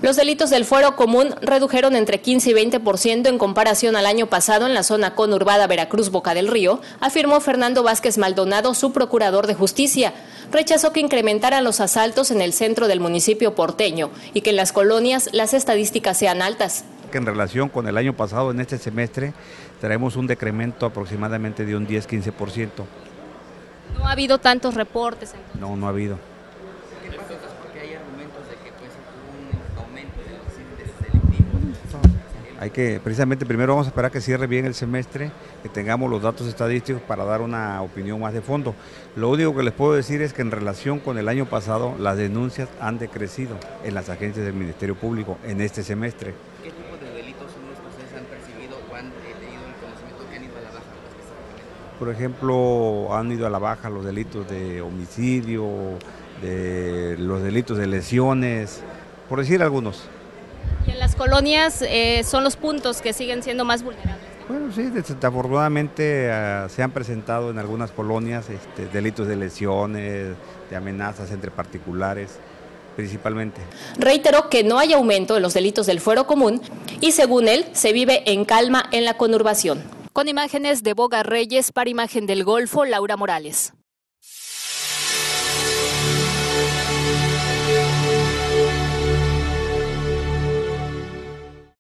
Los delitos del fuero común redujeron entre 15 y 20% en comparación al año pasado en la zona conurbada Veracruz-Boca del Río, afirmó Fernando Vázquez Maldonado, su procurador de justicia. Rechazó que incrementaran los asaltos en el centro del municipio porteño y que en las colonias las estadísticas sean altas. En relación con el año pasado, en este semestre, traemos un decremento aproximadamente de un 10-15%. ¿No ha habido tantos reportes? Entonces. No ha habido. ¿Qué pasa? Porque hay argumentos de que hubo un aumento de los índices delictivos. Hay que, precisamente, primero vamos a esperar que cierre bien el semestre, que tengamos los datos estadísticos para dar una opinión más de fondo. Lo único que les puedo decir es que en relación con el año pasado, las denuncias han decrecido en las agencias del Ministerio Público en este semestre. ¿Qué tipo de delitos son los que ustedes han percibido o han tenido el conocimiento que han ido a la baja? Por ejemplo, han ido a la baja los delitos de homicidio, de los delitos de lesiones, por decir algunos. Y en las colonias son los puntos que siguen siendo más vulnerables, ¿no? Bueno, sí, desafortunadamente se han presentado en algunas colonias delitos de lesiones, de amenazas entre particulares, principalmente. Reiteró que no hay aumento en los delitos del fuero común y, según él, se vive en calma en la conurbación. Con imágenes de Boga Reyes para Imagen del Golfo, Laura Morales.